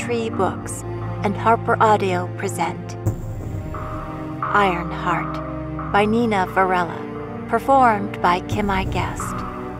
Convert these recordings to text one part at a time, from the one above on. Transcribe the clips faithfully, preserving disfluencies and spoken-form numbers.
Tree Books and Harper Audio present Iron Heart by Nina Varela, performed by Kim Mai Guest.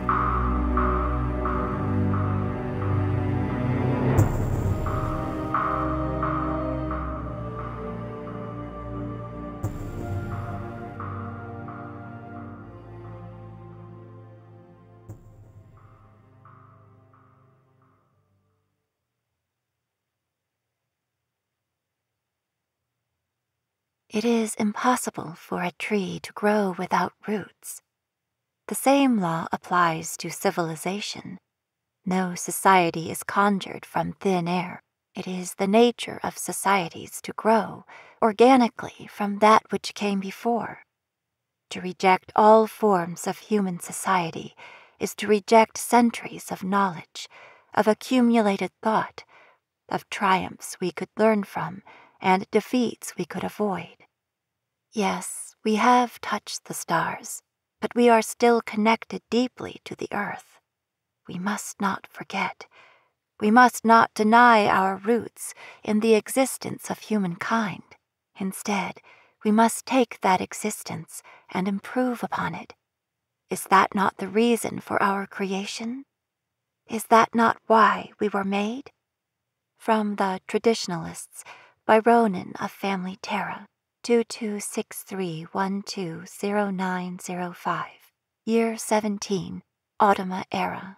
It is impossible for a tree to grow without roots. The same law applies to civilization. No society is conjured from thin air. It is the nature of societies to grow organically from that which came before. To reject all forms of human society is to reject centuries of knowledge, of accumulated thought, of triumphs we could learn from and defeats we could avoid. Yes, we have touched the stars, but we are still connected deeply to the earth. We must not forget. We must not deny our roots in the existence of humankind. Instead, we must take that existence and improve upon it. Is that not the reason for our creation? Is that not why we were made? From the Traditionalists by Ronan of Family Terra, two two six three one two zero nine zero five, Year seventeen, Automae Era.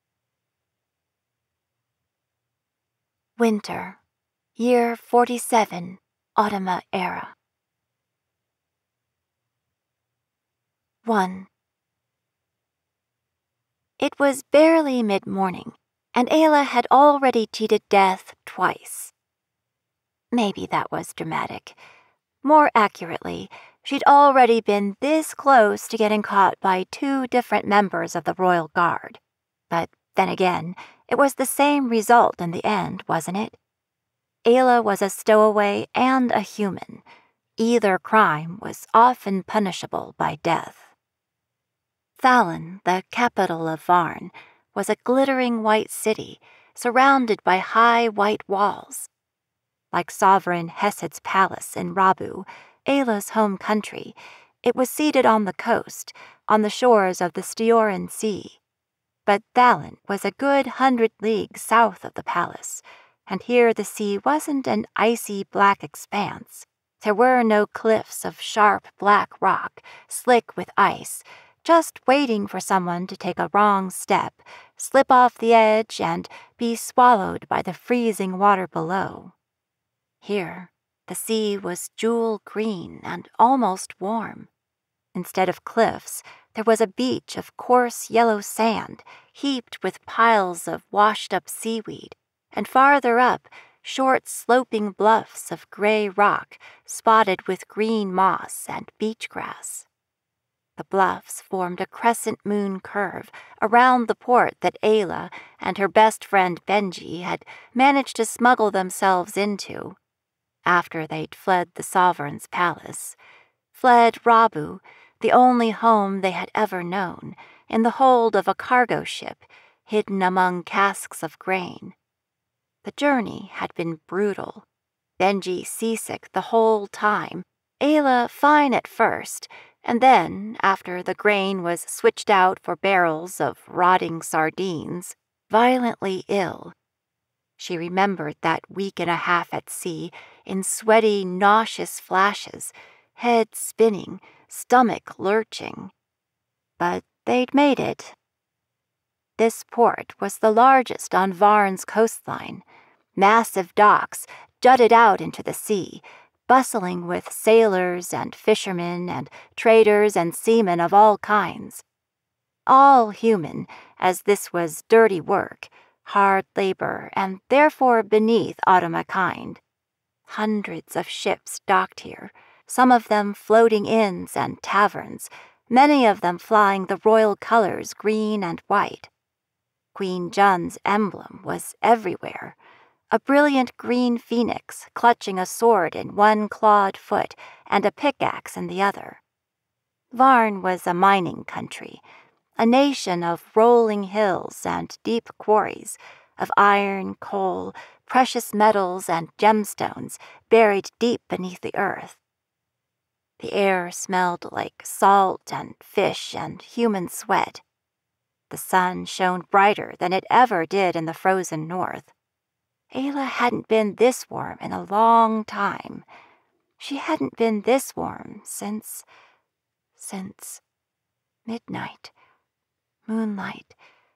Winter, Year forty-seven, Automae Era. one. It was barely mid-morning, and Ayla had already cheated death twice. Maybe that was dramatic. More accurately, she'd already been this close to getting caught by two different members of the Royal Guard. But then again, it was the same result in the end, wasn't it? Ayla was a stowaway and a human. Either crime was often punishable by death. Thallon, the capital of Varn, was a glittering white city surrounded by high white walls. Like sovereign Hesed's palace in Rabu, Ayla's home country, it was seated on the coast, on the shores of the Stioran Sea. But Thallon was a good hundred leagues south of the palace, and here the sea wasn't an icy black expanse. There were no cliffs of sharp black rock, slick with ice, just waiting for someone to take a wrong step, slip off the edge, and be swallowed by the freezing water below. Here, the sea was jewel green and almost warm. Instead of cliffs, there was a beach of coarse yellow sand heaped with piles of washed-up seaweed, and farther up, short sloping bluffs of gray rock spotted with green moss and beach grass. The bluffs formed a crescent moon curve around the port that Ayla and her best friend Benji had managed to smuggle themselves into. After they'd fled the sovereign's palace, fled Rabu, the only home they had ever known, in the hold of a cargo ship hidden among casks of grain. The journey had been brutal. Benji seasick the whole time, Ayla fine at first, and then, after the grain was switched out for barrels of rotting sardines, violently ill. She remembered that week and a half at sea in sweaty, nauseous flashes, head spinning, stomach lurching. But they'd made it. This port was the largest on Varn's coastline. Massive docks jutted out into the sea, bustling with sailors and fishermen and traders and seamen of all kinds. All human, as this was dirty work, hard labor, and therefore beneath Automae kind. Hundreds of ships docked here, some of them floating inns and taverns, many of them flying the royal colors green and white. Queen Jun's emblem was everywhere, a brilliant green phoenix clutching a sword in one clawed foot and a pickaxe in the other. Varn was a mining country, a nation of rolling hills and deep quarries, of iron, coal, precious metals, and gemstones buried deep beneath the earth. The air smelled like salt and fish and human sweat. The sun shone brighter than it ever did in the frozen north. Ayla hadn't been this warm in a long time. She hadn't been this warm since... since... midnight. Moonlight.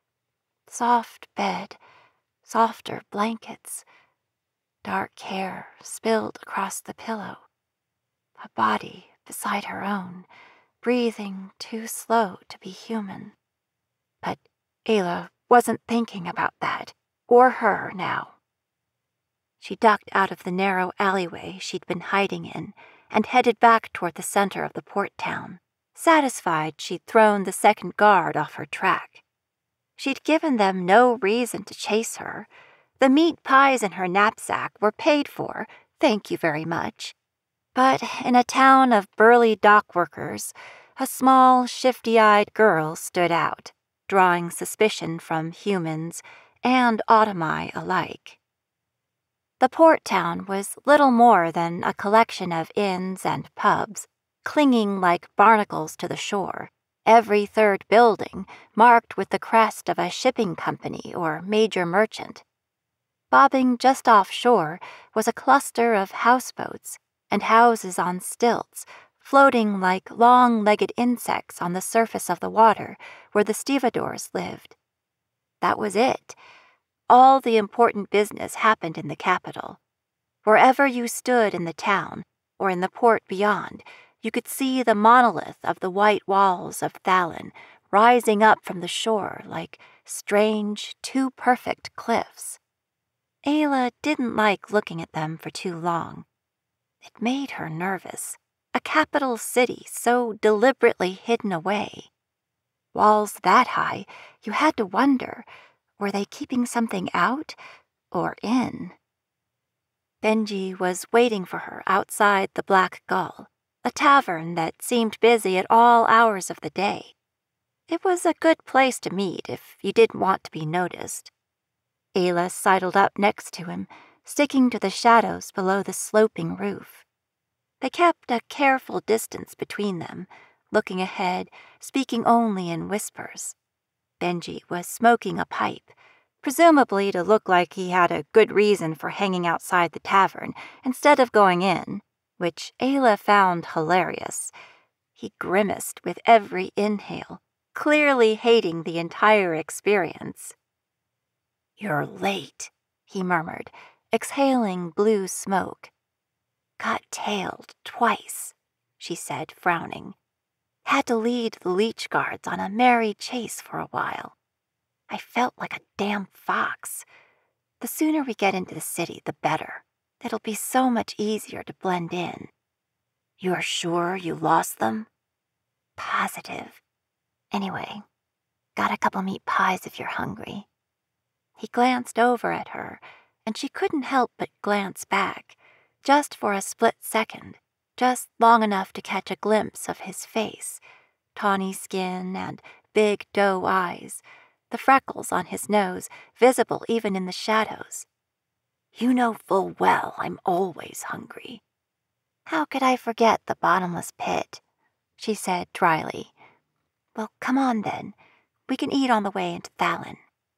Soft bed. Softer blankets. Dark hair spilled across the pillow. A body beside her own, breathing too slow to be human. But Ayla wasn't thinking about that, or her now. She ducked out of the narrow alleyway she'd been hiding in and headed back toward the center of the port town, satisfied she'd thrown the second guard off her track. She'd given them no reason to chase her. The meat pies in her knapsack were paid for, thank you very much. But in a town of burly dock workers, a small, shifty-eyed girl stood out, drawing suspicion from humans and Automae alike. The port town was little more than a collection of inns and pubs, clinging like barnacles to the shore, every third building marked with the crest of a shipping company or major merchant. Bobbing just offshore was a cluster of houseboats and houses on stilts, floating like long-legged insects on the surface of the water where the stevedores lived. That was it. All the important business happened in the capital. Wherever you stood in the town, or in the port beyond, you could see the monolith of the white walls of Thallin rising up from the shore like strange, too perfect cliffs. Ayla didn't like looking at them for too long. It made her nervous. A capital city so deliberately hidden away. Walls that high, you had to wonder, were they keeping something out or in? Benji was waiting for her outside the Black Gull, a tavern that seemed busy at all hours of the day. It was a good place to meet if you didn't want to be noticed. Ayla sidled up next to him, sticking to the shadows below the sloping roof. They kept a careful distance between them, looking ahead, speaking only in whispers. Benji was smoking a pipe, presumably to look like he had a good reason for hanging outside the tavern instead of going in, which Ayla found hilarious. He grimaced with every inhale, clearly hating the entire experience. "You're late," he murmured, exhaling blue smoke. "Got tailed twice," she said, frowning. "Had to lead the leech guards on a merry chase for a while. I felt like a damn fox. The sooner we get into the city, the better. It'll be so much easier to blend in." "You're sure you lost them?" "Positive. Anyway, got a couple meat pies if you're hungry." He glanced over at her, and she couldn't help but glance back, just for a split second, just long enough to catch a glimpse of his face, tawny skin and big doe eyes, the freckles on his nose visible even in the shadows. "You know full well I'm always hungry." "How could I forget the bottomless pit?" she said dryly. "Well, come on then. We can eat on the way into Thallin."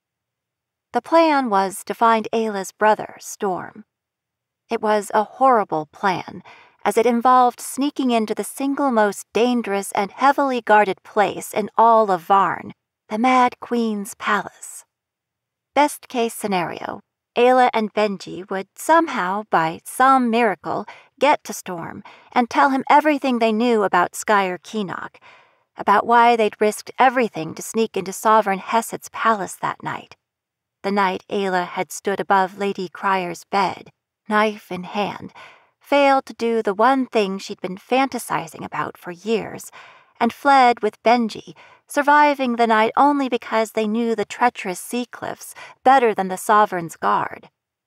The plan was to find Ayla's brother, Storm. It was a horrible plan, as it involved sneaking into the single most dangerous and heavily guarded place in all of Varn, the Mad Queen's palace. Best case scenario, Ayla and Benji would somehow, by some miracle, get to Storm and tell him everything they knew about Skyer Keenock, about why they'd risked everything to sneak into Sovereign Heset's palace that night, the night Ayla had stood above Lady Crier's bed, knife in hand, failed to do the one thing she'd been fantasizing about for years, and fled with Benji, surviving the night only because they knew the treacherous sea cliffs better than the Sovereign's guard.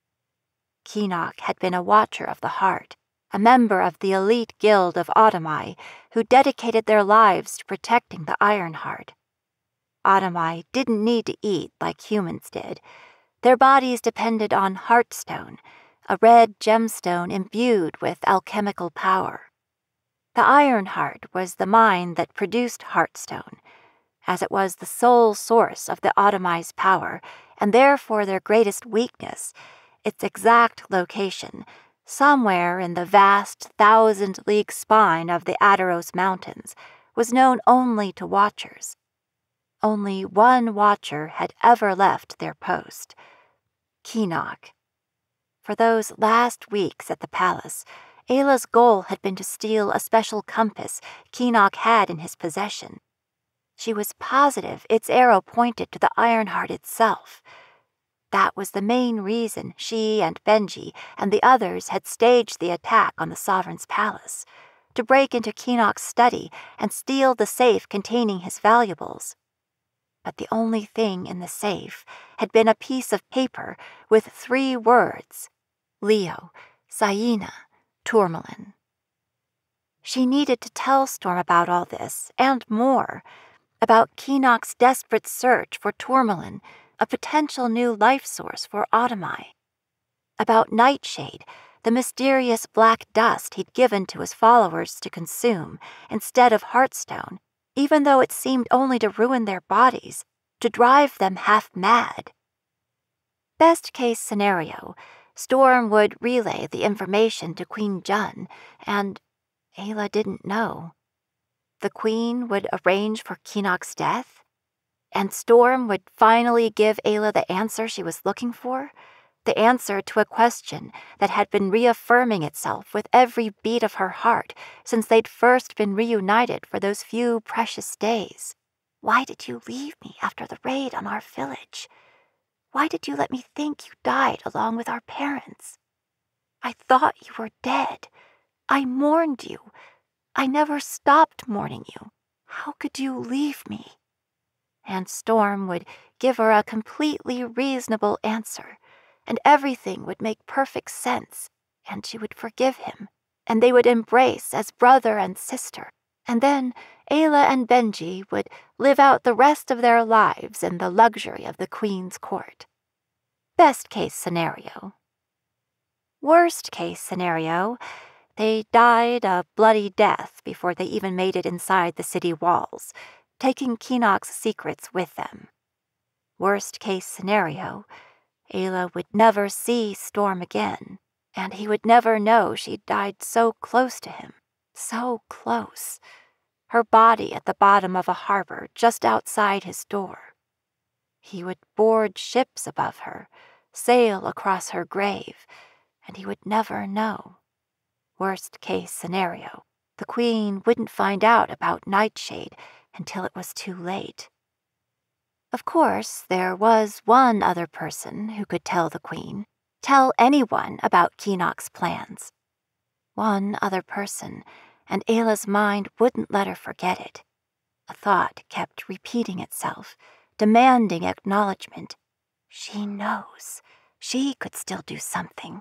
Keenock had been a Watcher of the Heart, a member of the elite guild of Automae, who dedicated their lives to protecting the Ironheart. Automae didn't need to eat like humans did. Their bodies depended on heartstone, a red gemstone imbued with alchemical power. The Iron Heart was the mine that produced heartstone, as it was the sole source of the Automae's power, and therefore their greatest weakness. Its exact location, somewhere in the vast thousand-league spine of the Aderos Mountains, was known only to watchers. Only one watcher had ever left their post, Keenock. For those last weeks at the palace, Ayla's goal had been to steal a special compass Keenock had in his possession. She was positive its arrow pointed to the Ironheart itself. That was the main reason she and Benji and the others had staged the attack on the Sovereign's palace, to break into Keenock's study and steal the safe containing his valuables. But the only thing in the safe had been a piece of paper with three words: Leo, Saina, Tourmaline. She needed to tell Storm about all this, and more, about Keenock's desperate search for Tourmaline, a potential new life source for Automae, about Nightshade, the mysterious black dust he'd given to his followers to consume instead of Heartstone, even though it seemed only to ruin their bodies, to drive them half mad. Best case scenario, Storm would relay the information to Queen Jun, and Ayla didn't know. The Queen would arrange for Keenock's death, and Storm would finally give Ayla the answer she was looking for, the answer to a question that had been reaffirming itself with every beat of her heart since they'd first been reunited for those few precious days. Why did you leave me after the raid on our village? Why did you let me think you died along with our parents? I thought you were dead. I mourned you. I never stopped mourning you. How could you leave me? And Storm would give her a completely reasonable answer, and everything would make perfect sense, and she would forgive him, and they would embrace as brother and sister, and then Ayla and Benji would live out the rest of their lives in the luxury of the Queen's court. Best case scenario. Worst case scenario, they died a bloody death before they even made it inside the city walls, taking Keenock's secrets with them. Worst case scenario, Ayla would never see Storm again, and he would never know she'd died so close to him, so close. Her body at the bottom of a harbor just outside his door. He would board ships above her, sail across her grave, and he would never know. Worst case scenario, the Queen wouldn't find out about Nightshade until it was too late. Of course, there was one other person who could tell the Queen, tell anyone about Keenock's plans. One other person, and Ayla's mind wouldn't let her forget it. A thought kept repeating itself, demanding acknowledgement. She knows. She could still do something.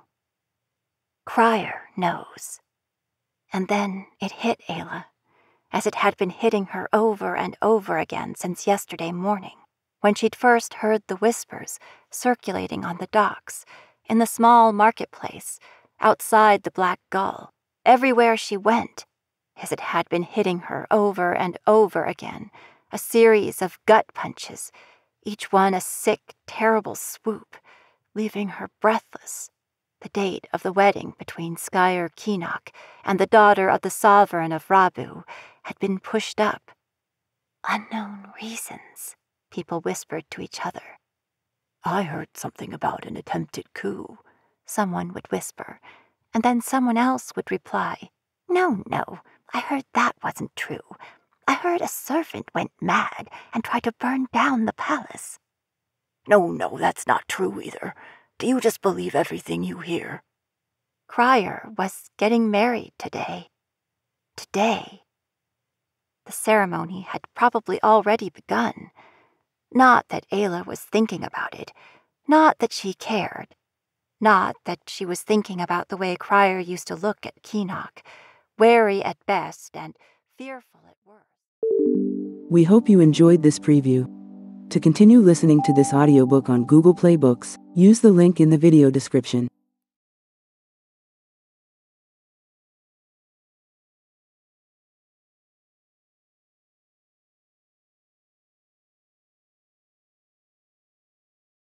Crier knows. And then it hit Ayla, as it had been hitting her over and over again since yesterday morning, when she'd first heard the whispers circulating on the docks, in the small marketplace, outside the Black Gull, everywhere she went, as it had been hitting her over and over again, a series of gut punches, each one a sick, terrible swoop, leaving her breathless. The date of the wedding between Skyr Keenock and the daughter of the sovereign of Rabu had been pushed up. Unknown reasons, people whispered to each other. I heard something about an attempted coup, someone would whisper, and then someone else would reply, No, no, I heard that wasn't true. I heard a servant went mad and tried to burn down the palace. No, no, that's not true either. Do you just believe everything you hear? Crier was getting married today. Today. The ceremony had probably already begun. Not that Ayla was thinking about it. Not that she cared. Not that she was thinking about the way Crier used to look at Keenock, wary at best and fearful at worst. We hope you enjoyed this preview. To continue listening to this audiobook on Google Play Books, use the link in the video description.